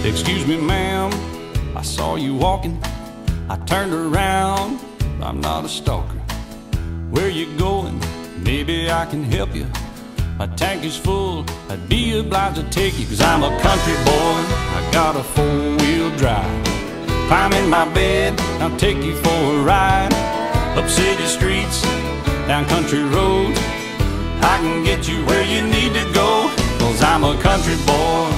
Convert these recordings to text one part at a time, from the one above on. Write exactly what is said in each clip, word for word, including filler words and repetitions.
Excuse me, ma'am, I saw you walking. I turned around, I'm not a stalker. Where you going? Maybe I can help you. My tank is full, I'd be obliged to take you. Cause I'm a country boy, I got a four-wheel drive. Climb in my bed, I'll take you for a ride. Up city streets, down country roads, I can get you where you need to go. Cause I'm a country boy.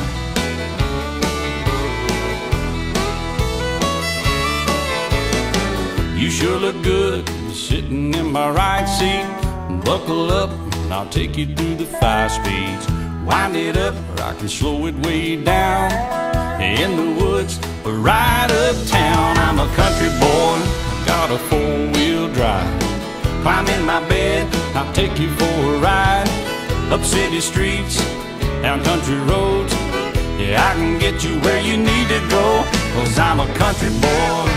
You sure look good sitting in my right seat. Buckle up, and I'll take you through the five speeds. Wind it up, or I can slow it way down. In the woods, or right uptown. I'm a country boy, I got a four-wheel drive. Climb in my bed, I'll take you for a ride. Up city streets, down country roads, yeah, I can get you where you need to go. Cause I'm a country boy.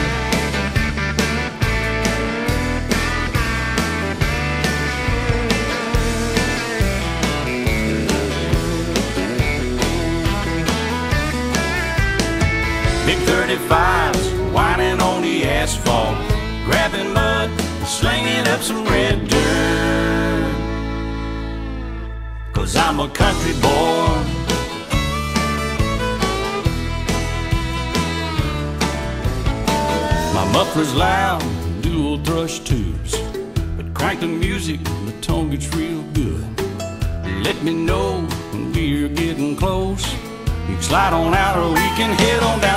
Big thirty-fives whining on the asphalt, grabbing mud, slinging up some red dirt. Cause I'm a country boy. My muffler's loud, dual thrush tubes, but crank the music, the tone gets real good. Let me know when we're getting close. You can slide on out or we can head on down.